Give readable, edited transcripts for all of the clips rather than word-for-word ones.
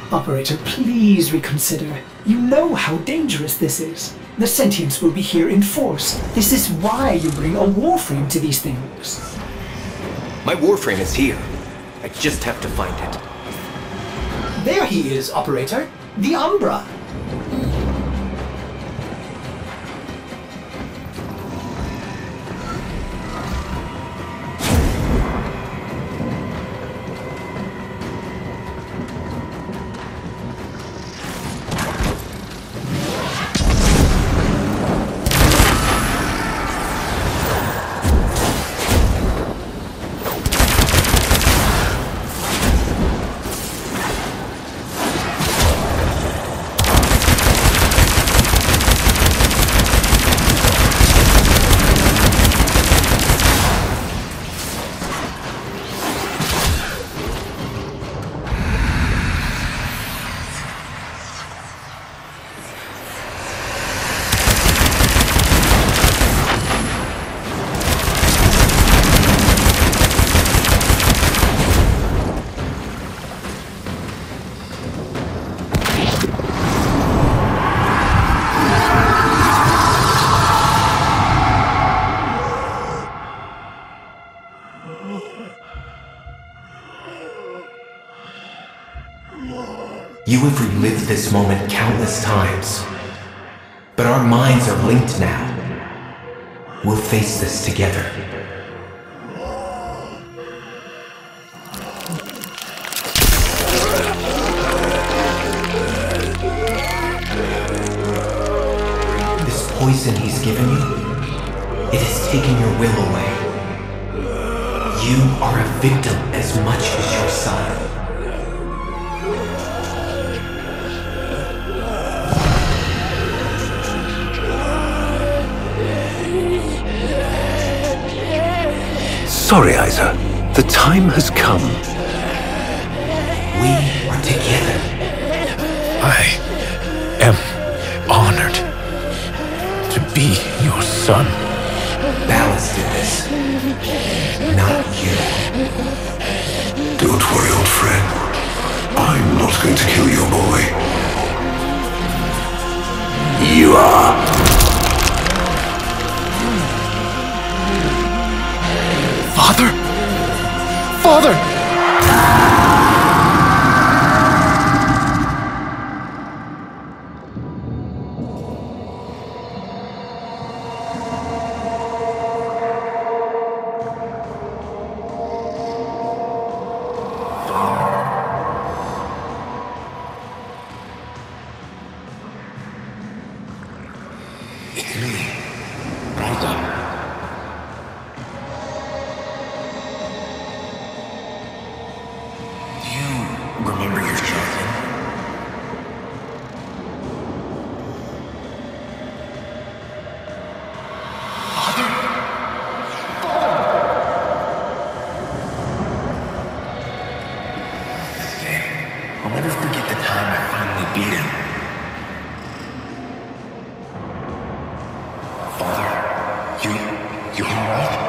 Operator, please reconsider. You know how dangerous this is. The sentients will be here in force. This is why you bring a warframe to these things. My warframe is here. I just have to find it. There he is, Operator. The Umbra. You have relived this moment countless times, but our minds are linked now. We'll face this together. This poison he's given you, it has taken your will away. You are a victim as much as your son. Sorry, Isa. The time has come. We are together. I am honored to be your son. Ballas did this, not you. Don't worry, old friend. I'm not going to kill your boy. You are. Father? Father! It's me, Raisa. Remember your chosen? Father? I'll never forget the time I finally beat him. Father, you alright?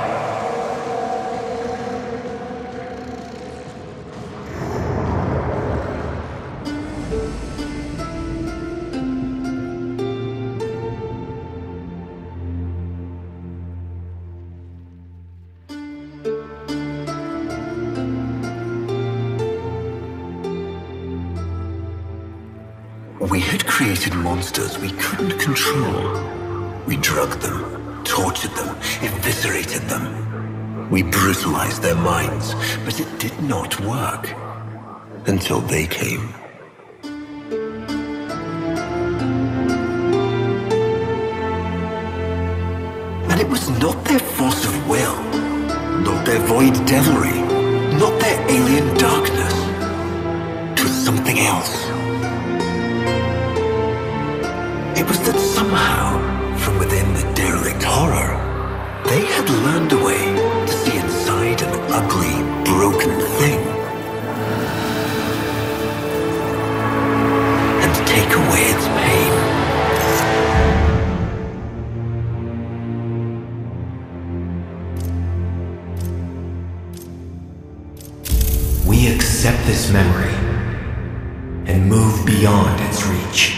We had created monsters we couldn't control. We drugged them, tortured them, eviscerated them. We brutalized their minds, but it did not work. Until they came. And it was not their force of will, not their void devilry, not their alien darkness. It was something else. It was that somehow, from within the derelict horror, they had learned a way to see inside an ugly, broken thing. And take away its pain. We accept this memory and move beyond its reach.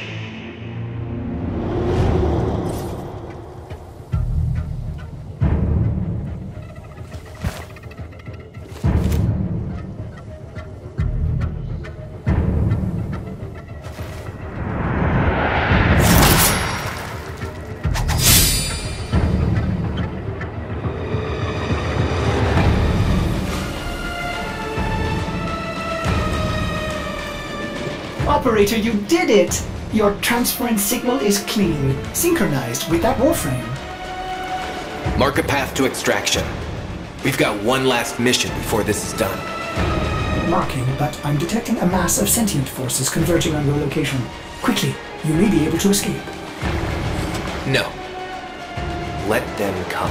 Operator, you did it! Your transference signal is clean, synchronized with that warframe. Mark a path to extraction. We've got one last mission before this is done. Marking, but I'm detecting a mass of sentient forces converging on your location. Quickly, you may be able to escape. No. Let them come.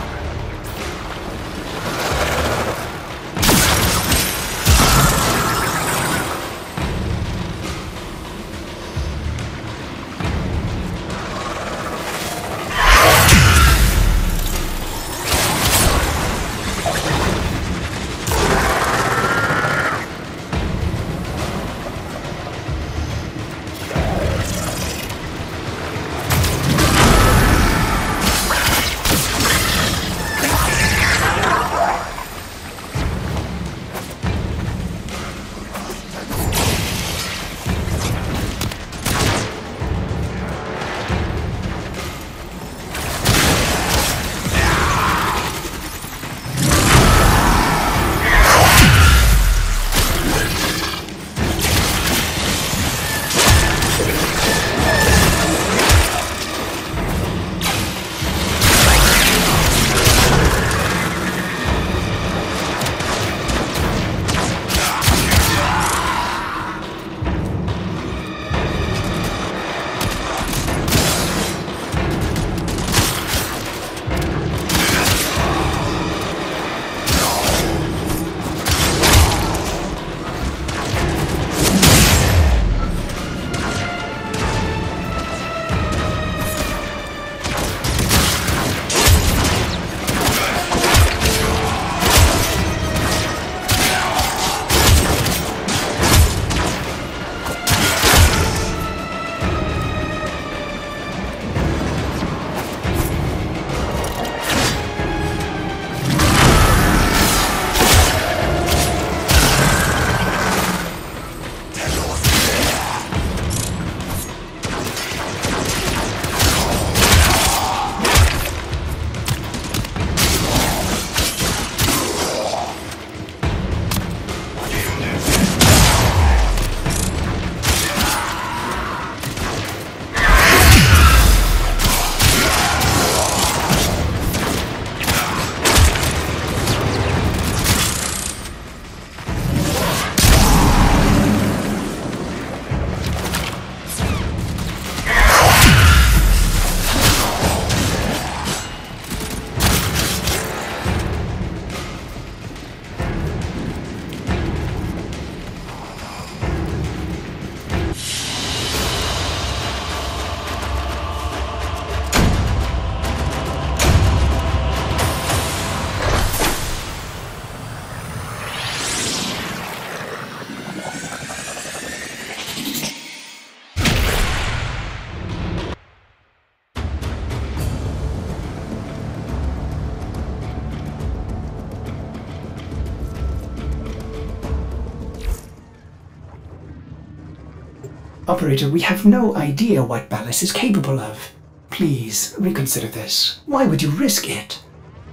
Operator, we have no idea what Ballas is capable of. Please, reconsider this. Why would you risk it?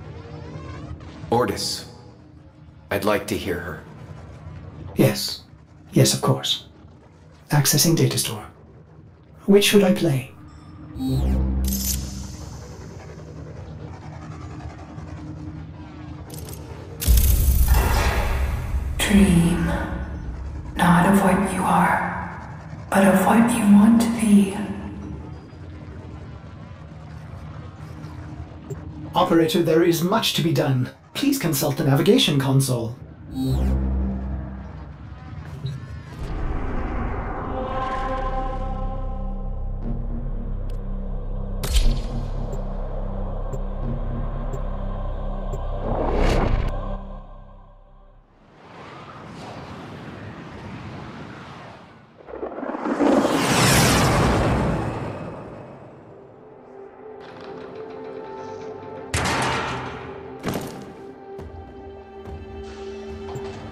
Ordis. I'd like to hear her. Yes. Yes, of course. Accessing data store. Which should I play? Dream, not of what you are, but of what you want to be. Operator, there is much to be done. Please consult the navigation console.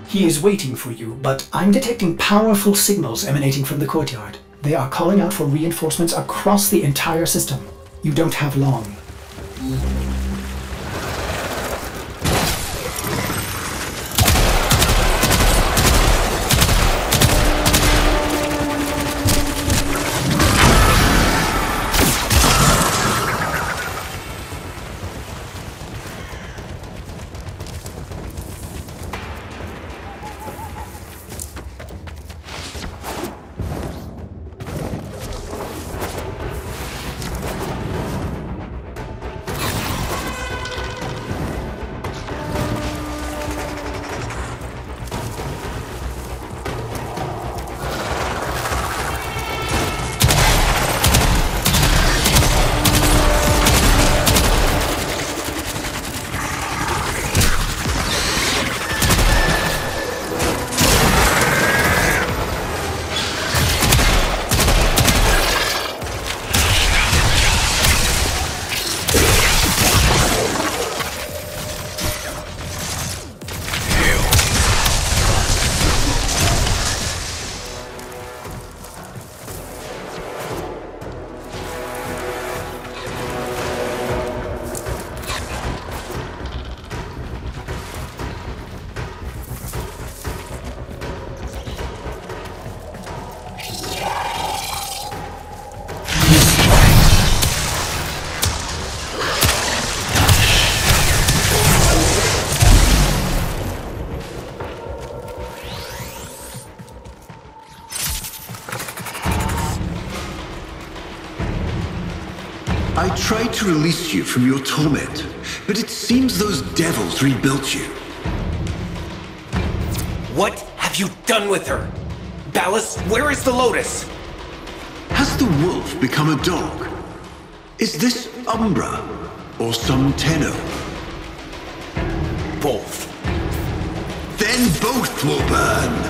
He is waiting for you, but I'm detecting powerful signals emanating from the courtyard. They are calling out for reinforcements across the entire system. You don't have long. I tried to release you from your torment, but it seems those devils rebuilt you. What have you done with her? Ballas, where is the Lotus? Has the wolf become a dog? Is this Umbra or some Tenno? Both. Then both will burn!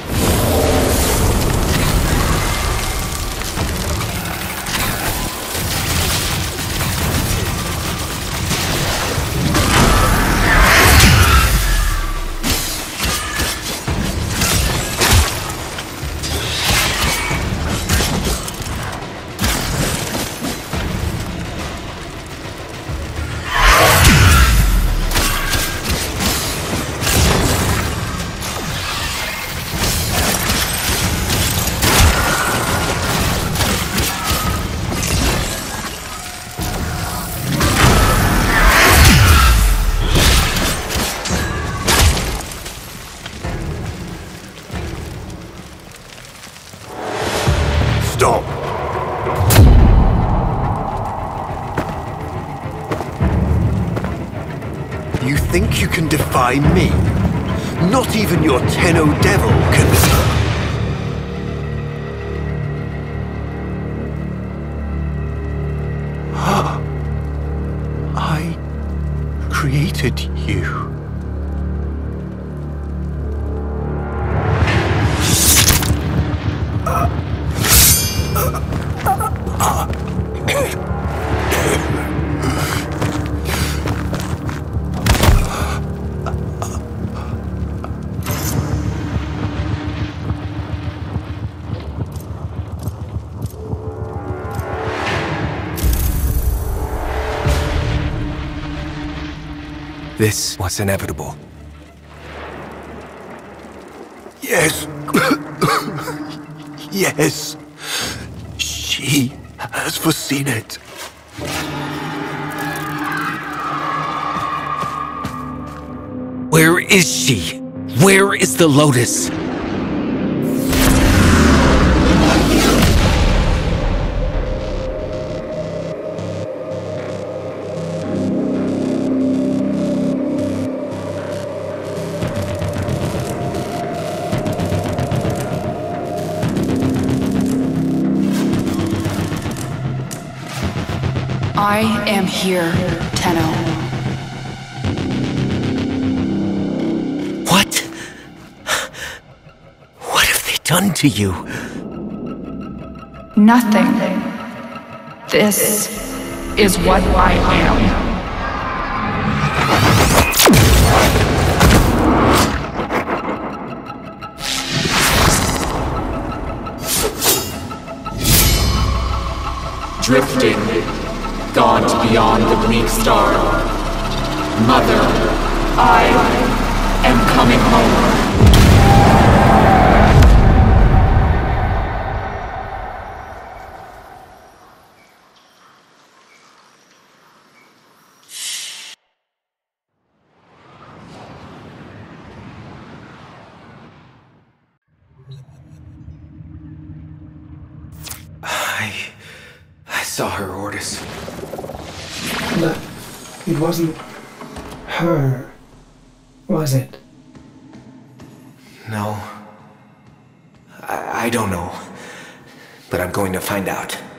Stop! You think you can defy me? Not even your Tenno devil can... I created you. This was inevitable. Yes. Yes. She has foreseen it. Where is she? Where is the Lotus? I am here, Tenno. What? What have they done to you? Nothing. This is what I am. drifting, gone to beyond the bleak star. Mother, I am coming home. I saw her, Ordis. But it wasn't her, was it? No. I don't know. But I'm going to find out.